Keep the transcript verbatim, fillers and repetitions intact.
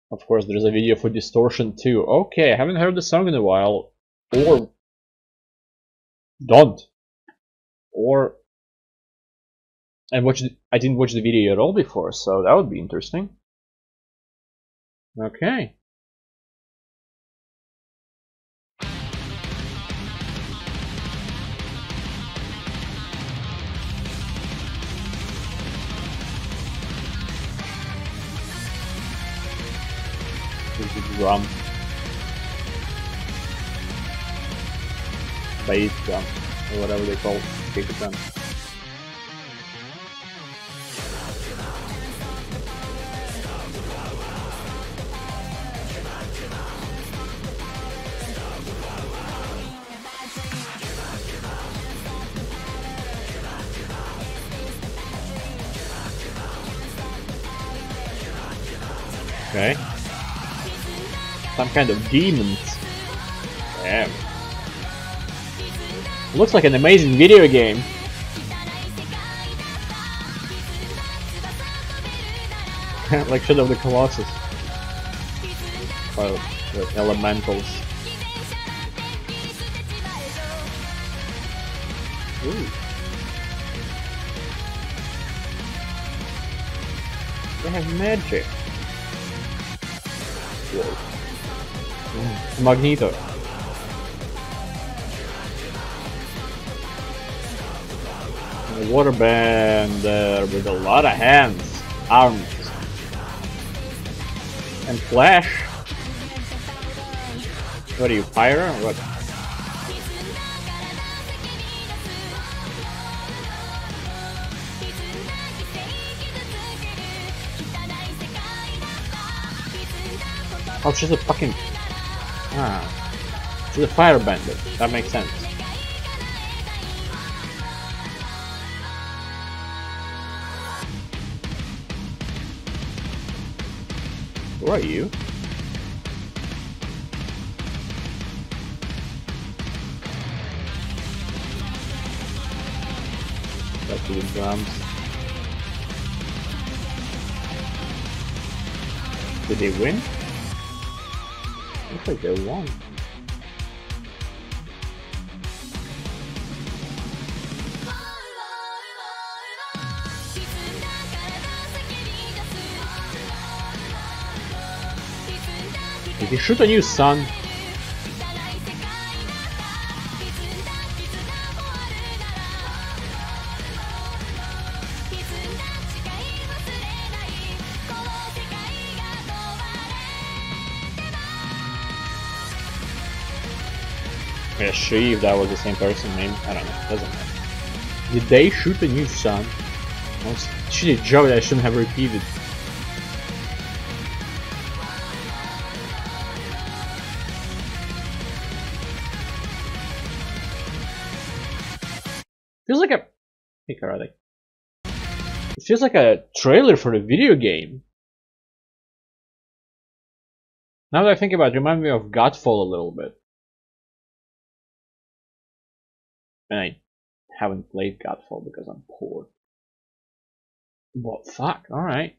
Of course, there's a video for Distortion too. Okay, I haven't heard the song in a while. Or don't. Or I watched. I didn't watch the video at all before, so that would be interesting. Okay. This is drum. Bass drum, or whatever they call kick drum. Okay. Some kind of demons. Damn. Looks like an amazing video game. Like Shadow of the Colossus. Well, the elementals. Ooh. They have magic. Whoa. Mm. Magneto. A waterbender with a lot of hands, arms, and flash. What are you, pyro or what? Oh, she's a fucking... Ah. She's a fire bandit. That makes sense. Who are you? Back to the drums. Did they win? Looks like they won. Did he shoot on you, son? Yeah, she, if that was the same person, maybe. I don't know. Doesn't matter. Did they shoot on you, son? That was a shitty joke that I shouldn't have repeated. Feels like a... Hey, karate. It feels like a trailer for a video game. Now that I think about it, it reminds me of Godfall a little bit. And I haven't played Godfall because I'm poor. Well, fuck, alright.